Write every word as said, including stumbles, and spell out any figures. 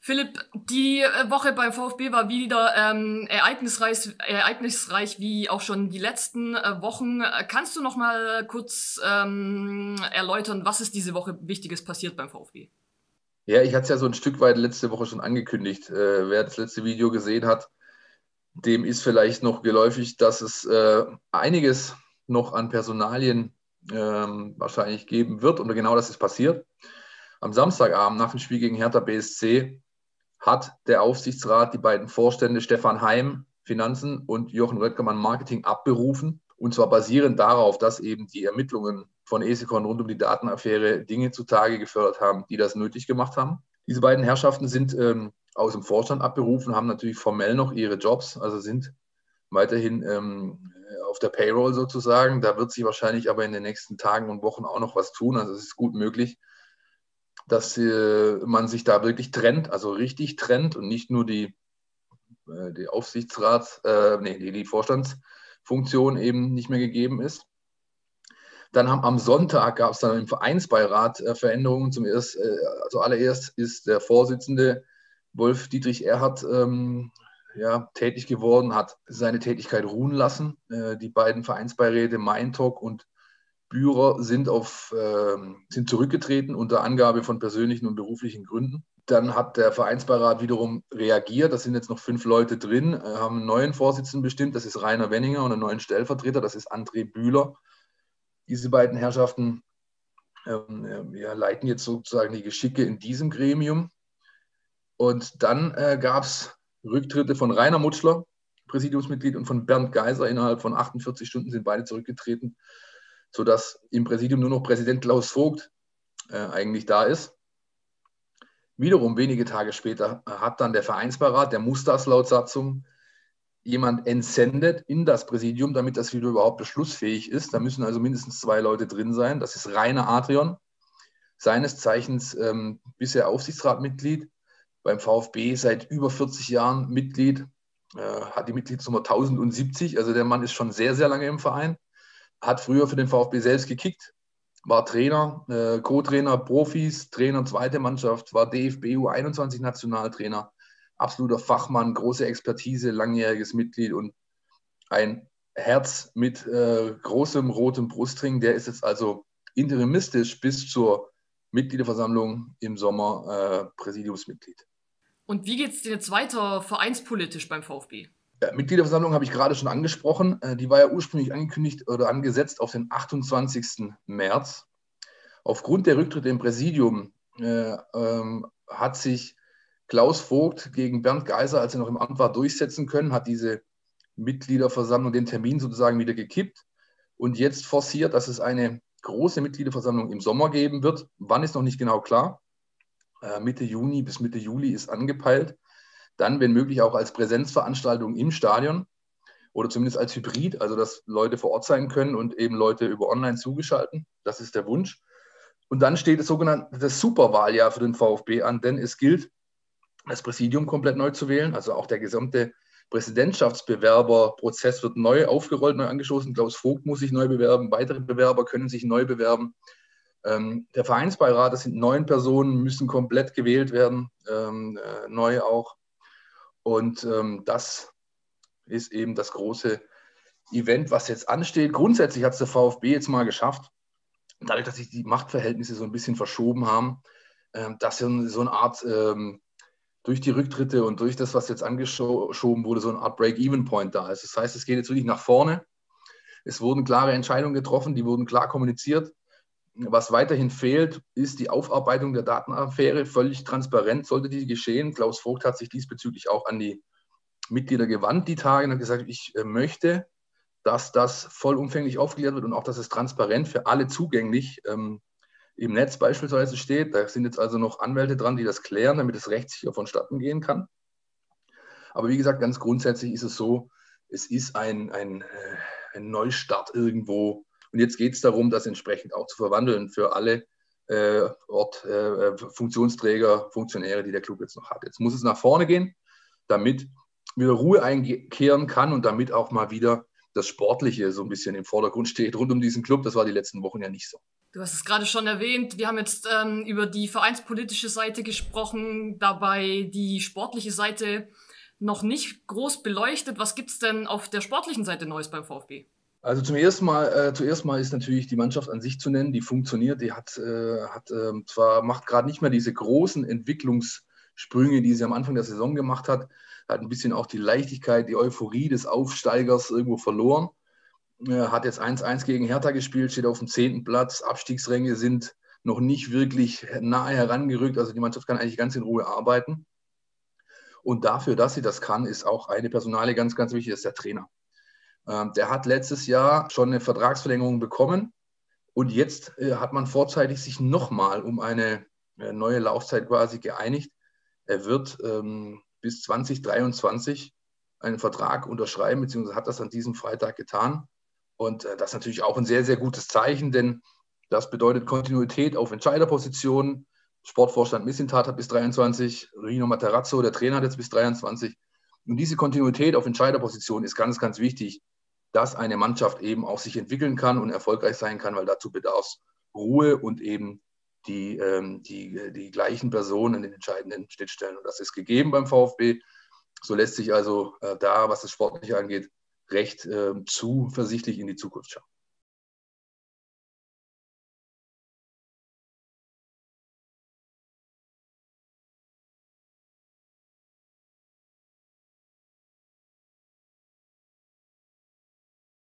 Philipp, die äh, Woche beim VfB war wieder ähm, ereignisreich, ereignisreich wie auch schon die letzten äh, Wochen. Äh, Kannst du noch mal kurz ähm, erläutern, was ist diese Woche Wichtiges passiert beim VfB? Ja, ich hatte es ja so ein Stück weit letzte Woche schon angekündigt. Äh, wer das letzte Video gesehen hat, dem ist vielleicht noch geläufig, dass es äh, einiges noch an Personalien ähm, wahrscheinlich geben wird. Und genau das ist passiert. Am Samstagabend nach dem Spiel gegen Hertha B S C hat der Aufsichtsrat die beiden Vorstände Stefan Heim, Finanzen, und Jochen Röttgermann, Marketing, abberufen. Und zwar basierend darauf, dass eben die Ermittlungen von Esikon rund um die Datenaffäre Dinge zutage gefördert haben, die das nötig gemacht haben. Diese beiden Herrschaften sind ähm, aus dem Vorstand abberufen, haben natürlich formell noch ihre Jobs, also sind weiterhin ähm, auf der Payroll sozusagen. Da wird sich wahrscheinlich aber in den nächsten Tagen und Wochen auch noch was tun. Also es ist gut möglich, dass äh, man sich da wirklich trennt, also richtig trennt und nicht nur die, äh, die Aufsichtsrats-, äh, nee, die, die Vorstandsfunktion eben nicht mehr gegeben ist. Dann haben, am Sonntag gab es dann im Vereinsbeirat äh, Veränderungen. Zum erst, äh, also allererst ist der Vorsitzende Wolf-Dietrich Erhard ähm, ja, tätig geworden, hat seine Tätigkeit ruhen lassen. Äh, die beiden Vereinsbeiräte Meintok und Bührer sind, auf, äh, sind zurückgetreten unter Angabe von persönlichen und beruflichen Gründen. Dann hat der Vereinsbeirat wiederum reagiert. Da sind jetzt noch fünf Leute drin, äh, haben einen neuen Vorsitzenden bestimmt. Das ist Rainer Wenninger, und einen neuen Stellvertreter. Das ist André Bühler. Diese beiden Herrschaften ähm, ja, leiten jetzt sozusagen die Geschicke in diesem Gremium. Und dann äh, gab es Rücktritte von Rainer Mutschler, Präsidiumsmitglied, und von Bernd Geiser. Innerhalb von achtundvierzig Stunden sind beide zurückgetreten, sodass im Präsidium nur noch Präsident Klaus Vogt äh, eigentlich da ist. Wiederum wenige Tage später hat dann der Vereinsbeirat, der muss das laut Satzung, jemand entsendet in das Präsidium, damit das wieder überhaupt beschlussfähig ist. Da müssen also mindestens zwei Leute drin sein. Das ist Rainer Adrian, seines Zeichens ähm, bisher Aufsichtsratmitglied, beim VfB seit über vierzig Jahren Mitglied, äh, hat die Mitgliedsnummer tausendsiebzig. Also der Mann ist schon sehr, sehr lange im Verein, hat früher für den VfB selbst gekickt, war Trainer, äh, Co-Trainer, Profis, Trainer zweite Mannschaft, war D F B U einundzwanzig Nationaltrainer, absoluter Fachmann, große Expertise, langjähriges Mitglied und ein Herz mit äh, großem rotem Brustring. Der ist jetzt also interimistisch bis zur Mitgliederversammlung im Sommer äh, Präsidiumsmitglied. Und wie geht's denn jetzt weiter vereinspolitisch beim VfB? Ja, Mitgliederversammlung habe ich gerade schon angesprochen. Äh, die war ja ursprünglich angekündigt oder angesetzt auf den achtundzwanzigsten März. Aufgrund der Rücktritte im Präsidium äh, ähm, hat sich Klaus Vogt gegen Bernd Geiser, als er noch im Amt war, durchsetzen können, hat diese Mitgliederversammlung den Termin sozusagen wieder gekippt und jetzt forciert, dass es eine große Mitgliederversammlung im Sommer geben wird. Wann ist noch nicht genau klar. Äh, Mitte Juni bis Mitte Juli ist angepeilt. Dann, wenn möglich, auch als Präsenzveranstaltung im Stadion oder zumindest als Hybrid, also dass Leute vor Ort sein können und eben Leute über online zugeschalten. Das ist der Wunsch. Und dann steht das sogenannte das Superwahljahr für den VfB an, denn es gilt, das Präsidium komplett neu zu wählen. Also auch der gesamte Präsidentschaftsbewerberprozess wird neu aufgerollt, neu angestoßen. Klaus Vogt muss sich neu bewerben, weitere Bewerber können sich neu bewerben. Ähm, der Vereinsbeirat, das sind neun Personen, müssen komplett gewählt werden, ähm, äh, neu auch. Und ähm, das ist eben das große Event, was jetzt ansteht. Grundsätzlich hat es der VfB jetzt mal geschafft, dadurch, dass sich die Machtverhältnisse so ein bisschen verschoben haben, ähm, dass so eine Art, ähm, durch die Rücktritte und durch das, was jetzt angeschoben wurde, so eine Art Break-Even-Point da ist. Das heißt, es geht jetzt wirklich nach vorne. Es wurden klare Entscheidungen getroffen, die wurden klar kommuniziert. Was weiterhin fehlt, ist die Aufarbeitung der Datenaffäre. Völlig transparent sollte die geschehen. Klaus Vogt hat sich diesbezüglich auch an die Mitglieder gewandt, die Tage, und hat gesagt, ich möchte, dass das vollumfänglich aufgeklärt wird und auch, dass es transparent für alle zugänglich ähm, im Netz beispielsweise steht. Da sind jetzt also noch Anwälte dran, die das klären, damit es rechtssicher vonstatten gehen kann. Aber wie gesagt, ganz grundsätzlich ist es so, es ist ein, ein, ein Neustart irgendwo. Und jetzt geht es darum, das entsprechend auch zu verwandeln für alle äh, Ort, äh, Funktionsträger, Funktionäre, die der Club jetzt noch hat. Jetzt muss es nach vorne gehen, damit wieder Ruhe einkehren kann und damit auch mal wieder das Sportliche so ein bisschen im Vordergrund steht rund um diesen Club. Das war die letzten Wochen ja nicht so. Du hast es gerade schon erwähnt, wir haben jetzt ähm, über die vereinspolitische Seite gesprochen, dabei die sportliche Seite noch nicht groß beleuchtet. Was gibt's denn auf der sportlichen Seite Neues beim VfB? Also zum ersten Mal, äh, zuerst mal ist natürlich die Mannschaft an sich zu nennen, die funktioniert, die hat, äh, hat äh, zwar macht gerade nicht mehr diese großen Entwicklungssprünge, die sie am Anfang der Saison gemacht hat, hat ein bisschen auch die Leichtigkeit, die Euphorie des Aufsteigers irgendwo verloren, äh, hat jetzt eins eins gegen Hertha gespielt, steht auf dem zehnten Platz, Abstiegsränge sind noch nicht wirklich nahe herangerückt, also die Mannschaft kann eigentlich ganz in Ruhe arbeiten und dafür, dass sie das kann, ist auch eine Personalie ganz, ganz wichtig, das ist der Trainer. Der hat letztes Jahr schon eine Vertragsverlängerung bekommen und jetzt äh, hat man vorzeitig sich nochmal um eine äh, neue Laufzeit quasi geeinigt. Er wird ähm, bis zwanzig dreiundzwanzig einen Vertrag unterschreiben, beziehungsweise hat das an diesem Freitag getan. Und äh, das ist natürlich auch ein sehr, sehr gutes Zeichen, denn das bedeutet Kontinuität auf Entscheiderpositionen. Sportvorstand Mislintat hat bis dreiundzwanzig, Rino Matarazzo, der Trainer, hat jetzt bis dreiundzwanzig. Und diese Kontinuität auf Entscheiderpositionen ist ganz, ganz wichtig, dass eine Mannschaft eben auch sich entwickeln kann und erfolgreich sein kann, weil dazu bedarf es Ruhe und eben die, ähm, die, die gleichen Personen in den entscheidenden Schnittstellen. Und das ist gegeben beim VfB. So lässt sich also äh, da, was das Sportliche angeht, recht äh, zuversichtlich in die Zukunft schauen.